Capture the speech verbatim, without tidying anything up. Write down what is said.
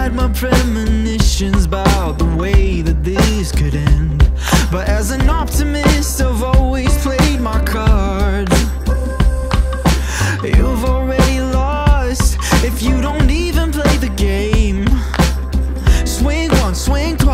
had my premonitions about the way that this could end, but as an optimist I've always played my cards. You've already lost if you don't even play the game. Swing once, swing twice,